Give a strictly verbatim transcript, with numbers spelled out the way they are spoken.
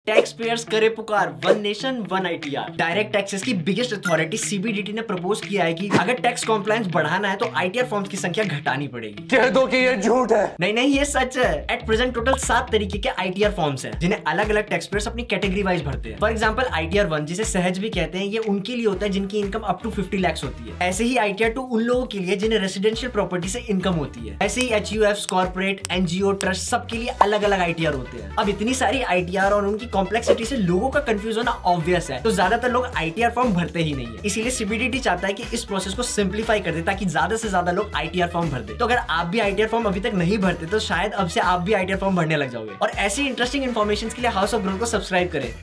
Tax payers करे पुकार, one nation one ITR. Direct taxes की बिगेस्ट अथॉरिटी सीबीडीटी ने प्रपोज किया है कि अगर टैक्स कॉम्प्लायंस बढ़ाना है तो आईटीआर फॉर्म्स की संख्या घटानी पड़ेगी। कह दो कि ये झूठ है। नहीं नहीं, ये सच है। एट प्रेजेंट टोटल सात तरीके के आईटीआर फॉर्म्स हैं, जिन्हें अलग अलग टैक्स पेयर्स अपनी कैटेगरी वाइज भरते हैं। फॉर एग्जांपल आईटीआर वन, जिसे सहज भी कहते हैं, ये उनके लिए होता है जिनकी income up to fifty lakh होती है। ऐसे ही आईटीआर टू उन लोगों के लिए जिन्हें रेसिडेंशियल प्रॉपर्टी से इनकम होती है। ऐसे ही एचयूएफ, कॉर्पोरेट, एनजीओ, ट्रस्ट सबके लिए अलग अलग आईटीआर होते हैं। अब इतनी सारी आईटीआर और उनकी कॉम्प्लेक्सिटी से लोगों का कंफ्यूज होना ऑब्वियस है, तो ज्यादातर लोग आईटीआर फॉर्म भरते ही नहीं है। इसीलिए सीबीडीटी चाहता है कि इस प्रोसेस को सिंप्लीफाई कर दे ताकि ज्यादा से ज्यादा लोग आईटीआर फॉर्म भर दे। तो अगर आप भी आईटीआर फॉर्म अभी तक नहीं भरते तो शायद अब से आप भी आईटीआर फॉर्म भरने लग जाओगे। और ऐसी इंटरेस्टिंग इन्फॉर्मेशन के लिए हाउस ऑफ ग्रोथ को सब्सक्राइब करें।